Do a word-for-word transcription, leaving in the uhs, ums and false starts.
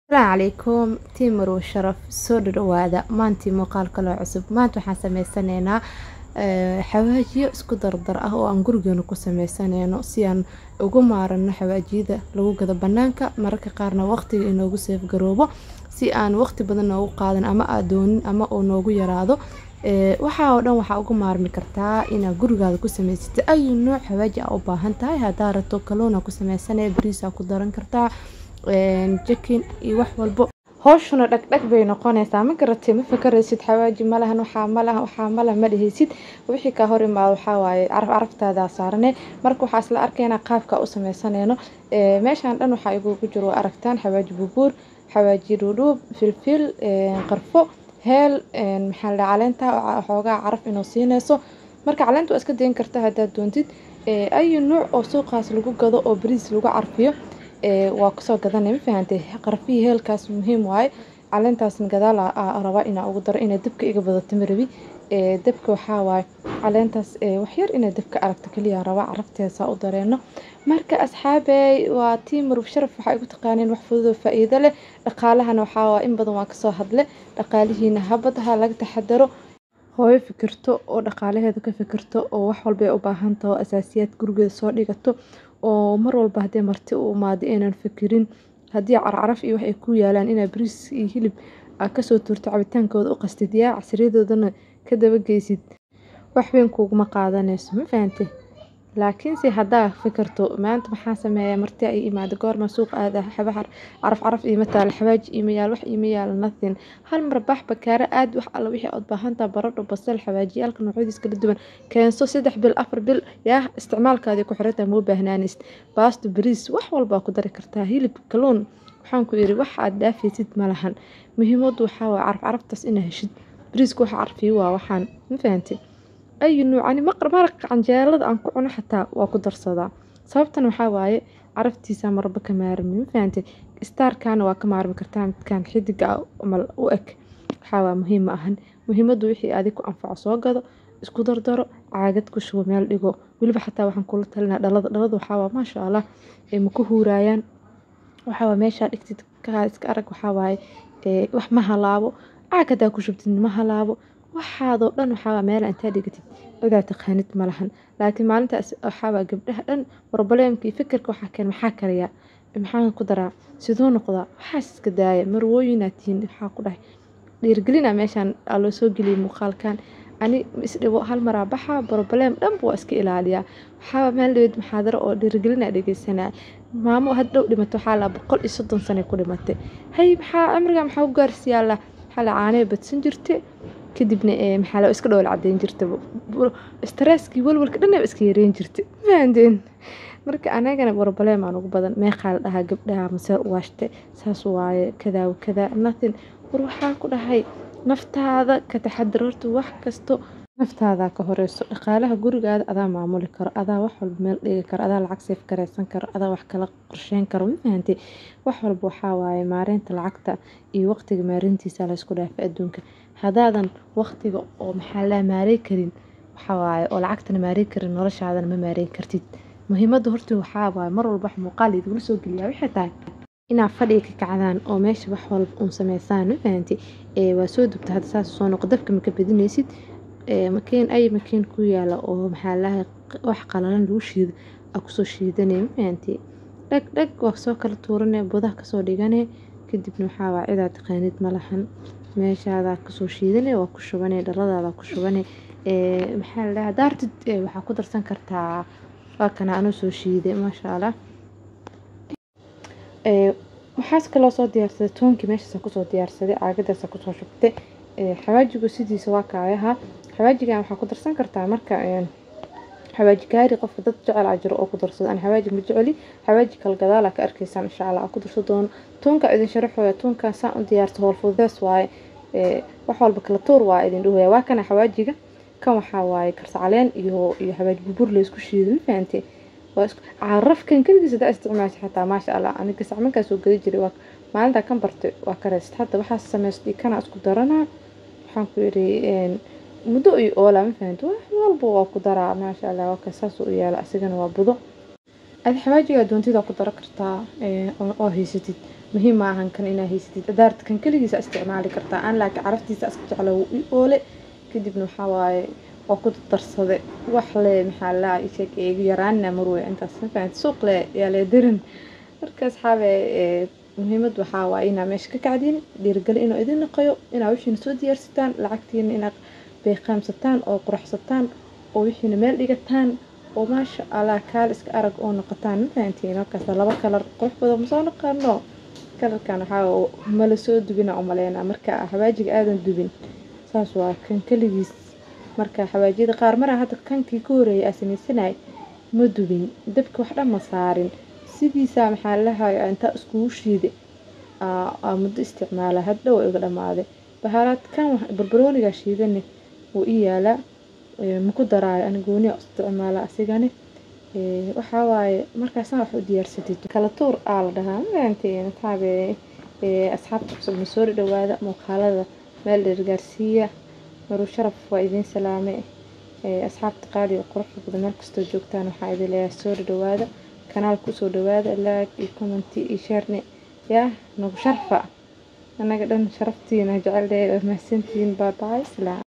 السلام عليكم تيمر وشرف soo dhawaada maantii muuqaal kale oo cusub maanta waxaan sameysanaynaa xawaajiyo isku dardar ah oo aan gurigeena ku sameysanayno si aan ugu maarano xawaajiyada lagu gado banaanka mararka qaarna waqtiga inoogu seef garoobo si aan waqti badan noogu qaadan ama aadoonin ama oo noogu yaraado waxa oo dhan waxa ugu maarmi kartaa inaad gurigaada ku sameysatid ay nooc xawaaji ah u baahan tahay hadaa rabto kalluun ku sameysanay bariis ku daran kartaa chicken iyo wax walbo hooshuna dhagdhag bay noqonaysaa ma garatay ma fakaraysid xawaaji malahan waxa malaha waxa malaha ma dhihaysid wixii ka hor imaado waxa waaye araf araftaada saarane marka waxa isla arkayna qaabka u sameysanayno ee meeshan dhan waxa igu jiro aragtaan xawaaji bubuur xawaaji dhudhub filfil qarfo heel maxaa la caleenta xoogaa caraf inoo siinayso marka caleenta waa iska deyn kartaa hadaa doontid ay nooc oo suuqaas lagu gado oo bariis lagu carfiyo waa kasoo gadanay ma fahantay qarfihi heelkaas muhiim waaye caleentaasna gadaal aa raba inaa ugu daro inay dabka iga badato marabi ee dabka waxa waaye caleentaas wax yar inay dabka aragto kaliya raba carafteesa u dareeno marka asxaabay waa tiimur sharaf waxa igu taqaaneen wax fudud oo faa'iido leh dhaqaalahana waxa waa in badan waa kasoo hadle dhaqaalihiina habadaha laga taxadaro hooyo fikirto oo dhaqaalaheeda ka fikirto oo wax walba ay u baahan tahay asaasiyaad gurigeeda soo dhigato oo mar walba hadii marti u maadi inaan fikirin hadii carcaraf iyo wax ay ku yaalaan ina bariis iyo hilib ka soo turto cabitaankooda u qastid yaa casriyadoodana ka daba geysid wax weyn kuuma qaadanayso ma fahantay laakiin si hadaa fikirto maanta maxaa sameeyaa marti ay imaado goorma suuq aada xabaar caraf caraf iyo mataal xawaaji iyo mayaal wax iyo mayaal nothing hal mar bax bakaara aad wax alla wixii aad baahanta baradho basal xawaaji alka noocyadiis kala duwan keenso saddex bil afar bil yaa isticmaalkaadi ku xirata ma baahnaanis baasto bariis wax walba ku dari kartaa hilib kalluun waxaan ku yiri wax aad dhaafaysid malahan muhiimadu waxa waa caraf caraftaas ina heshid bariisku waxa carfiyo waa waxaan ma fahantay أي نوع يعني مقر مرق عن جالد عن كونه حتى وأقدر صدا صابت أنا حواي عرفتي سامر بك مارمي فهمتي ستار كان وكمار مكرتان كان حدق عمل وأك حوا مهمة أهن مهمة دوحي أديك أنفع صاجد اسكو دردر عاجد كشوا مال إيجو واللي حتى وحن كل تلنا دلض دلض وحوا ما شاء الله مكوه رايان وحوا ماشى اكتد كاس كأرك وحواي وح ما هلابو عاجد أكو شفت ما هلابو waxaado dhan waxa meel inta dhigtid ogaa taqaanid malahan laakiin maalinta waxa gabdhaha dhan problemkii fikirka waxa keen maxaa kariya maxaan ku daraa sidoo noqda waxa iska daaya marwooyinaatiin waxa ku dhahay dhiirgelina meeshan loo soo geliyo muuqaalkan ani isdhibo hal mar baxa problem dhan buu iska ilaaliya waxa meel dheed muxaadaro oo dhiirgelina dhageysanaa maamo hadhow dhimato waxa la boqol iyo soddon sano ku dhimatay hay maxaa amriga maxaa u gaarsiyaa la xal caanay badsan jirtay kadibna ee maxaa la iska dhowl cadeyn jirtay stresski walwalka dhan iska yareen jirtay faandeen marka anagana problem aan ugu badan mee qaal dhaha gabdhaha mase waashte saas waaye kada kada nothing war waxa ku dhahay naftaada ka taxadarto wax kasto naftaada ka horeyso dhaqaalaha gurigaada adaa maamuli karo adaa wax walba meel dhigi karo adaa lacag seef kareysan karo adaa wax kala qorsheyn karo ma fahantay wax walba waxa waaye maareynta lacagta iyo waqtiga maareyntiisa la isku dhaafay adduunka hadaadan waqtiga oo maxaa la maareey karin waxa waaye oo lacagtana maareey karin noloshaadana ma maareey kartid muhiimadu horta waxa waaye mar walba muuqaal idin soo geliyaa wixii tahay ina fadhiga ka kacdaan oo meesha wax walba uu sameeysan ma fahantay ee waa soo dubta hada saas soo noqdo dabka ma ka badinaysid ee makiin ay makiin ku yaala oo maxaa la wax qalalan lagu shiido aku soo shiidanay ma fahantay dhag dhag wax soo kala tuuranay bodaha ka soo dhiganay kadibna waxa waa ciidaad taqaanid malahan meeshaada ka soo shiidanay waa ku shubanay dhaladaada ku shubanay ee maxaa la daartid waxa ku darsan kartaa waa kana aanu soo shiiday ma sha Allah ee waxaas kala soo diyaarsaday toonkii meesha ku soo diyaarsaday caagadaas ku soo shubtay ee xawaajigu sidiisa waa kaayaha xawaajiga waxa ku darsan kartaa marka een xawaaji kaari qof dad jecel ajiro oo ku darsado aan xawaaji ma jeceli xawaaji kal gadaal ka arkaysan insha Allah ku darso doon toonka idin sharaxo toonka saan u diyaarto hool fududeys waaye ee wax walba kala tuur waa idin dhaweeyaa waa kana xawaajiga kan waxa waaye karsa caleen iyo iyo xawaaji bubur la isku shiidan faantay waa isku caraf kan kaligiisa daa isticmaashay xataa ma sha Allah aniga saxmanka soo gali jiray waa maalinta kan bartay waa kareest hadda waxa sameystay kana isku darana waxaan ku yiri een muddo iyo oola ma fahanto wax walba waa ku daraa ma sha Allah waa ka saas u yaala asigana waa budo ad xawaajiga doontida ku dar kartaa ee oo haysatid muhiim ma ahan kan inaa haysatid adaarta kan kaligiisa isticmaali kartaa aan laakiin caraftiisa iska jeclo i oole kadibna waxaa waaye waa ku darsaday wax le maxaa la isheeg eegu yaraana marwey intaas fahant suuq le yaa le dirin marka asxaabe muhiimad waxaa waaye inaa meesha ka kacdin dhiirgal inuu idin naqayo inaa wixiina soo diyaarsataan lacagtiina inaa beeqaamsataan oo quraxsataan oo wixiina meel dhigataan oo maasha Allah kaal iska arag oo noqotaan fahantiin halkaas laba kalar qurux badan ma soo noqono kalarkan waxaa ma la soo dubina oo maleena marka xawaajiga aadan dubin saas waa kan kaligiis marka xawaajida qaar mara hadda kankii ku horeeyay asameysanaay ma dubin dabka wax dhan ma saarin sidiisa maxaa la hayaa inta isku shiide aa muddo isticmaala hadhow iga dhamaaday baharat kan barbarooniga shiidane oo iyaala ma ku daraayo aan gooni isticmaala asigane ee waxa waaye markaas wax u diyaarsatid kala tuur aal dhahaa maanteen taabe ee asxaabta cusub soo dhawaada muuqaalada meel gaarsiiya maruu sharaf waa idin salaamay ee asxaabta qaali qurux badan meel kasta joogtaan waxa idin leeyahay soo dhawaada kanaalku soo dhawaada like iyo comment iyo share ya nagu sharfa anaga dhan sharaftiina jecel leeyahay mahadsantiin bye bye.